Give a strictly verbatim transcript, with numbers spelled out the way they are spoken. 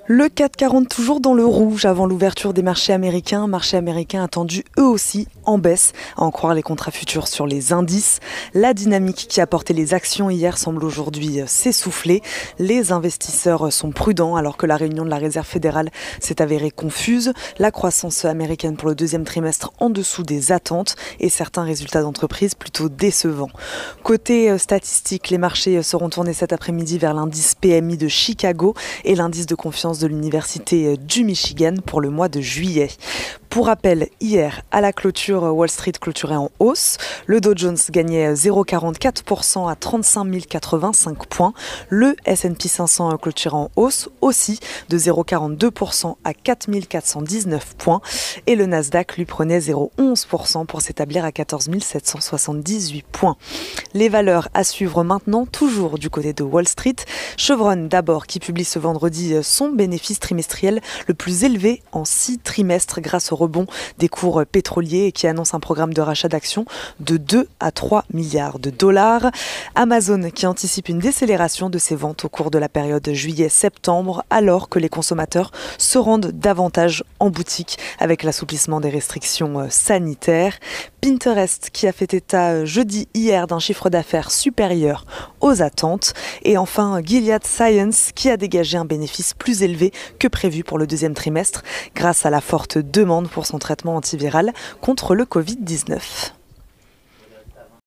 Le C A C quarante toujours dans le rouge avant l'ouverture des marchés américains. Marchés américains attendus eux aussi en baisse, à en croire les contrats futurs sur les indices. La dynamique qui a porté les actions hier semble aujourd'hui s'essouffler. Les investisseurs sont prudents alors que la réunion de la Réserve fédérale s'est avérée confuse. La croissance américaine pour le deuxième trimestre en dessous des attentes et certains résultats d'entreprise plutôt décevants. Côté statistique, les marchés seront tournés cet après-midi vers l'indice P M I de Chicago et l'indice de confiance de l'Université du Michigan pour le mois de juillet. Pour rappel, hier, à la clôture, Wall Street clôturait en hausse. Le Dow Jones gagnait zéro virgule quarante-quatre pour cent à trente-cinq mille quatre-vingt-cinq points. Le S and P cinq cents clôturait en hausse aussi de zéro virgule quarante-deux pour cent à quatre mille quatre cent dix-neuf points. Et le Nasdaq lui prenait zéro virgule onze pour cent pour s'établir à quatorze mille sept cent soixante-dix-huit points. Les valeurs à suivre maintenant, toujours du côté de Wall Street. Chevron d'abord qui publie ce vendredi son bénéfice trimestriel le plus élevé en six trimestres grâce au rebond des cours pétroliers et qui annonce un programme de rachat d'actions de deux à trois milliards de dollars. Amazon qui anticipe une décélération de ses ventes au cours de la période juillet-septembre alors que les consommateurs se rendent davantage en boutique avec l'assouplissement des restrictions sanitaires. Pinterest qui a fait état jeudi hier d'un chiffre d'affaires supérieur aux attentes. Et enfin Gilead Sciences qui a dégagé un bénéfice plus élevé que prévu pour le deuxième trimestre grâce à la forte demande pour son traitement antiviral contre le covid dix-neuf.